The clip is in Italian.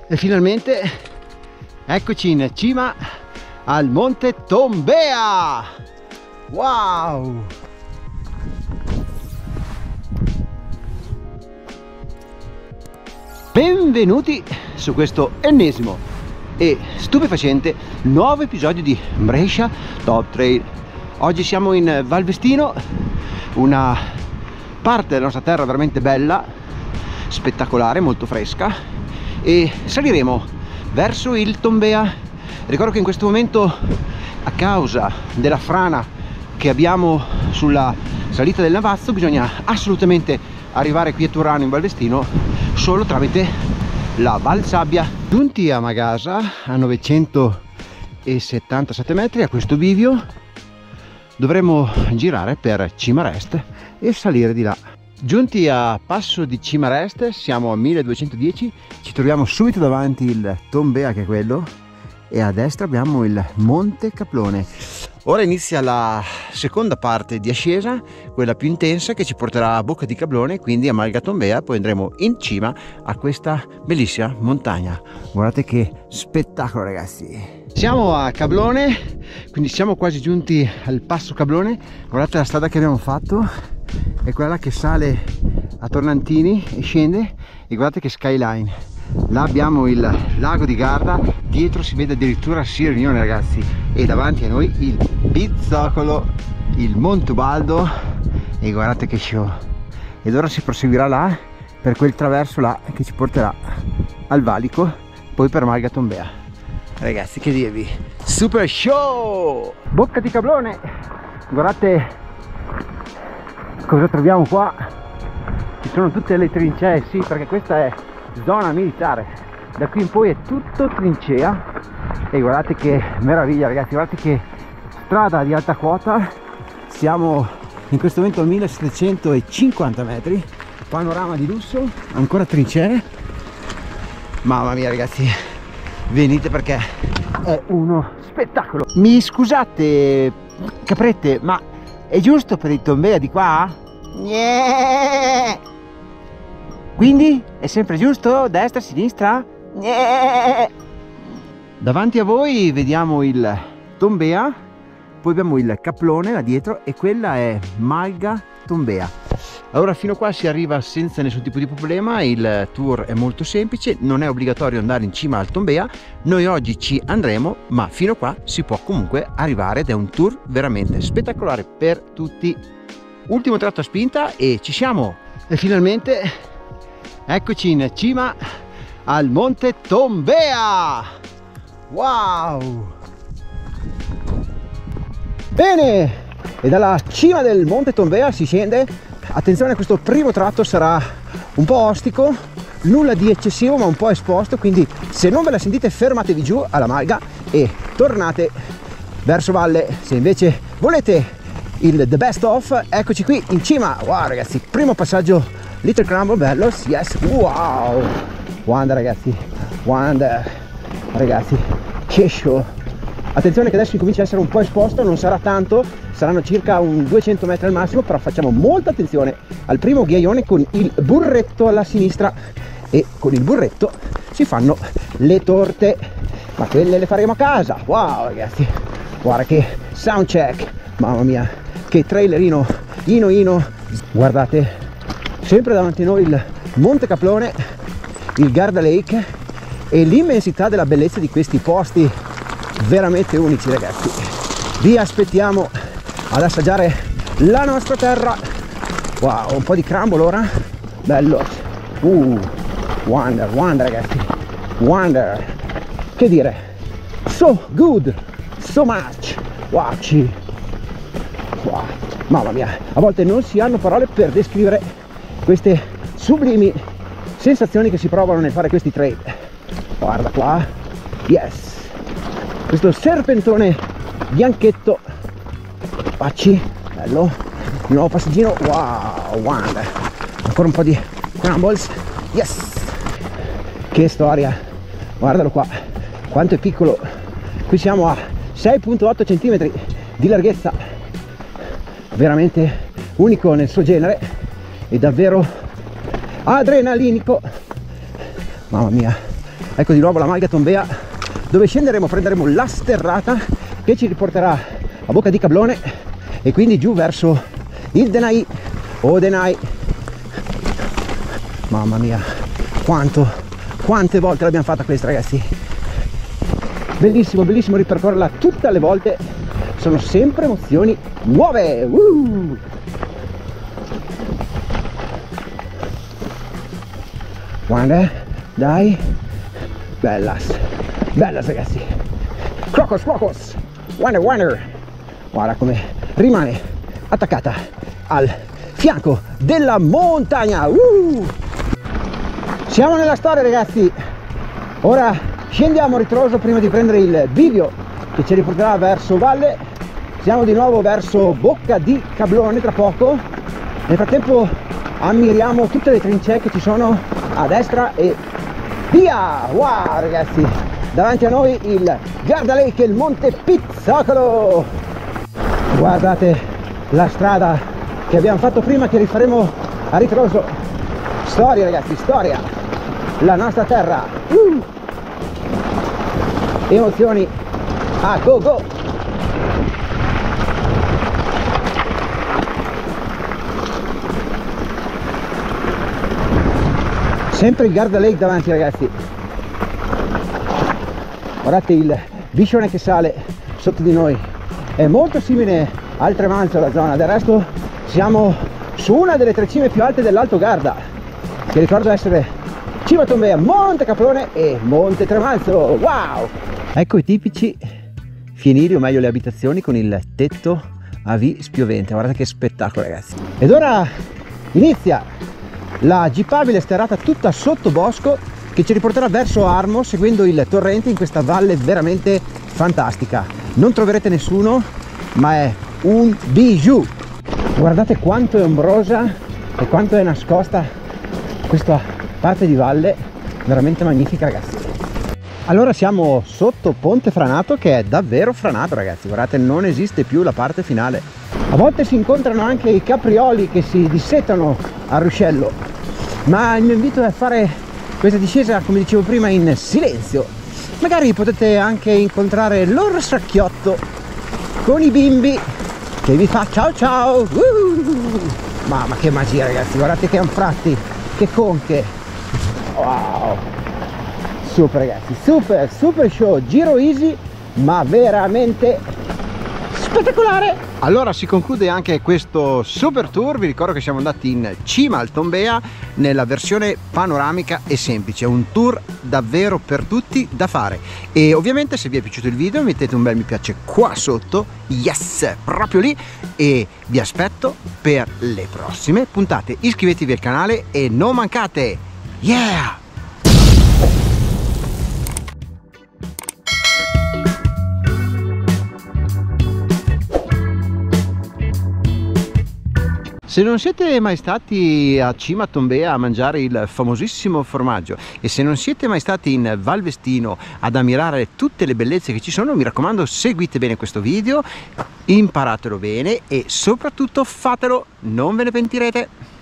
E finalmente eccoci in cima al Monte Tombea. Wow! Benvenuti su questo ennesimo e stupefacente nuovo episodio di Brescia Top Trail. Oggi siamo in Val Vestino, una parte della nostra terra veramente bella, spettacolare, molto fresca, e saliremo verso il Tombea. Ricordo che in questo momento, a causa della frana che abbiamo sulla salita del Navazzo, bisogna assolutamente arrivare qui a Turano in Val Vestino solo tramite la Val Sabbia. Giunti a Magasa a 977 metri, a questo bivio dovremo girare per Cimarest e salire di là. Giunti a passo di Cimarest, siamo a 1210, ci troviamo subito davanti il Tombea, che è quello, e a destra abbiamo il Monte Caplone. Ora inizia la seconda parte di ascesa, quella più intensa, che ci porterà a Bocca di Caplone, quindi a Malga Tombea, poi andremo in cima a questa bellissima montagna. Guardate che spettacolo, ragazzi! Siamo a Caplone, quindi siamo quasi giunti al passo Caplone. Guardate la strada che abbiamo fatto, è quella che sale a Tornantini e scende, e guardate che skyline. Là abbiamo il lago di Garda, dietro si vede addirittura Sirmione, ragazzi, e davanti a noi il Bizzocolo, il Monte Ubaldo, e guardate che show. Ed ora si proseguirà là per quel traverso là che ci porterà al valico, poi per Malga Tombea. Ragazzi, che dirvi, super show! Bocca di Caplone, guardate cosa troviamo qua. Ci sono tutte le trincee, sì, perché questa è zona militare, da qui in poi è tutto trincea. E guardate che meraviglia, ragazzi, guardate che strada di alta quota. Siamo in questo momento a 1750 metri, panorama di lusso, ancora trincee. Mamma mia, ragazzi, venite perché è uno spettacolo. Mi scusate caprette, ma è giusto per il Tombea di qua? Quindi è sempre giusto? Destra, sinistra? Davanti a voi vediamo il Tombea, poi abbiamo il Caplone là dietro, e quella è Malga Tombea. Allora, fino qua si arriva senza nessun tipo di problema, il tour è molto semplice, non è obbligatorio andare in cima al Tombea. Noi oggi ci andremo, ma fino qua si può comunque arrivare ed è un tour veramente spettacolare per tutti. Ultimo tratto a spinta e ci siamo! E finalmente eccoci in cima al Monte Tombea! Wow! Bene! E dalla cima del Monte Tombea si scende. Attenzione, questo primo tratto sarà un po' ostico, nulla di eccessivo ma un po' esposto, quindi se non ve la sentite fermatevi giù alla Malga e tornate verso valle. Se invece volete il the best of, eccoci qui in cima. Wow, ragazzi, primo passaggio Little Crumble, bello, yes, wow, wonder, ragazzi, wonder, ragazzi, che show. Attenzione che adesso incomincia a essere un po' esposto, non sarà tanto, saranno circa un 200 metri al massimo, però facciamo molta attenzione al primo ghiaione con il burretto alla sinistra, e con il burretto si fanno le torte, ma quelle le faremo a casa. Wow, ragazzi, guarda che sound check, mamma mia, che trailerino, ino, guardate. Sempre davanti a noi il Monte Caplone, il Garda Lake, e l'immensità della bellezza di questi posti veramente unici, ragazzi. Vi aspettiamo ad assaggiare la nostra terra. Wow, un po' di crumble ora, bello. Wonder, ragazzi, wonder. Che dire, so good, so much. Wow, mamma mia, a volte non si hanno parole per descrivere queste sublimi sensazioni che si provano nel fare questi trail. Guarda qua, yes, questo serpentone bianchetto, pacci, bello, di nuovo passaggino, wow, wonder, ancora un po' di crumbles, yes, che storia, guardalo qua, quanto è piccolo. Qui siamo a 6,8 cm di larghezza, veramente unico nel suo genere e davvero adrenalinico. Mamma mia, Ecco di nuovo la Malga Tombea, dove scenderemo, prenderemo la sterrata che ci riporterà a Bocca di Cablone e quindi giù verso il Denai o Denai. Mamma mia, quante volte l'abbiamo fatta questa, ragazzi. Bellissimo, bellissimo ripercorrerla tutte le volte, sono sempre emozioni nuove. Guarda, dai, bellas ragazzi. Crocos, Wonder, guarda come rimane attaccata al fianco della montagna. Siamo nella storia, ragazzi. Ora scendiamo a ritroso prima di prendere il bivio che ci riporterà verso valle. Siamo di nuovo verso Bocca di Cablone tra poco. Nel frattempo ammiriamo tutte le trincee che ci sono a destra e via. Wow, ragazzi, davanti a noi il Garda Lake e il Monte Pizzocolo. Guardate la strada che abbiamo fatto prima, che rifaremo a ritroso. Storia, ragazzi, storia, la nostra terra. Emozioni a go go. Sempre il Garda Lake davanti, ragazzi. Guardate il viscione che sale sotto di noi, è molto simile al Tremanzo la zona. Del resto siamo su una delle 3 cime più alte dell'Alto Garda, che ricordo essere Cima Tombea, Monte Caprone e Monte Tremanzo. Wow! Ecco i tipici fienili, o meglio le abitazioni con il tetto a V spiovente. Guardate che spettacolo, ragazzi. Ed ora inizia la jeepabile sterrata tutta sotto bosco che ci riporterà verso Armo, seguendo il torrente in questa valle veramente fantastica. Non troverete nessuno, ma è un bijou. Guardate quanto è ombrosa e quanto è nascosta questa parte di valle, veramente magnifica, ragazzi. Allora siamo sotto Ponte Franato, che è davvero franato, ragazzi. Guardate, non esiste più la parte finale. A volte si incontrano anche i caprioli che si dissettano al ruscello, ma il mio invito è a fare questa discesa, come dicevo prima, in silenzio. Magari potete anche incontrare l'orsacchiotto con i bimbi che vi fa ciao ciao. Mamma che magia, ragazzi, guardate che anfratti, che conche. Wow, super, ragazzi, super show, giro easy ma veramente spettacolare. Allora si conclude anche questo super tour. Vi ricordo che siamo andati in cima al Tombea nella versione panoramica e semplice, un tour davvero per tutti da fare. E ovviamente se vi è piaciuto il video mettete un bel mi piace qua sotto, yes, proprio lì, e vi aspetto per le prossime puntate. Iscrivetevi al canale e non mancate, yeah! Se non siete mai stati a Cima Tombea a mangiare il famosissimo formaggio, e se non siete mai stati in Val Vestino ad ammirare tutte le bellezze che ci sono, mi raccomando, seguite bene questo video, imparatelo bene e soprattutto fatelo, non ve ne pentirete.